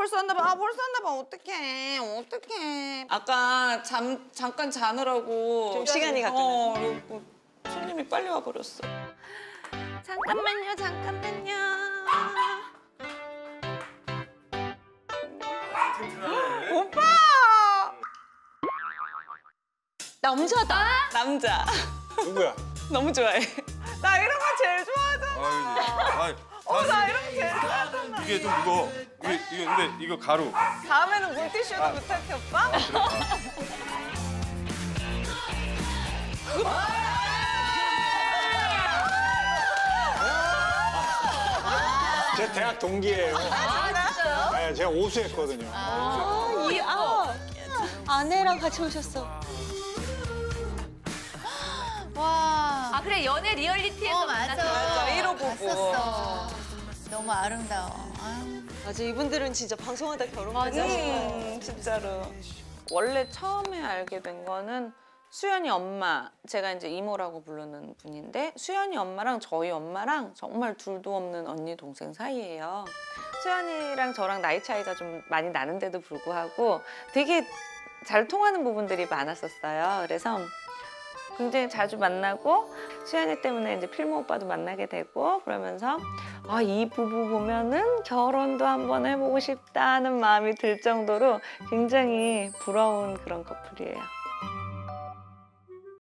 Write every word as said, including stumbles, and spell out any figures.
벌써 왔나 봐. 아 벌써 왔나 봐. 어떡해. 어떡해. 아까 잠 잠깐 자느라고 좀 시간이 갔구나. 어, 그리고 손님이 빨리 와버렸어. 잠깐만요. 잠깐만요. 오빠! 남자다. 남자. 누구야? 너무 좋아해. 나 이런 거 제일 좋아하잖아. 아, 그지? 어, 나 이런 거 제일 좋아하잖아. 이게 좀 무거워. 이게, 이게 근데 이거 가루. 다음에는 물티슈도 아. 부탁해, 오빠. 제 대학 동기예요. 아, 진짜요? 네, 제가 오수했거든요. 아, 이, 아, 아내랑 같이 오셨어. 와. 아 그래 연애 리얼리티에서 어, 맞아. 만났어. 일 호 부부. 봤었어. 너무 아름다워. 아유. 맞아, 이분들은 진짜 방송하다 결혼까지 하신 거예요. 음, 진짜로. 원래 처음에 알게 된 거는 수연이 엄마, 제가 이제 이모라고 부르는 분인데 수연이 엄마랑 저희 엄마랑 정말 둘도 없는 언니 동생 사이예요. 수연이랑 저랑 나이 차이가 좀 많이 나는데도 불구하고 되게 잘 통하는 부분들이 많았었어요. 그래서 굉장히 자주 만나고 수연이 때문에 이제 필모 오빠도 만나게 되고 그러면서 아, 이 부부 보면은 결혼도 한번 해보고 싶다는 마음이 들 정도로 굉장히 부러운 그런 커플이에요.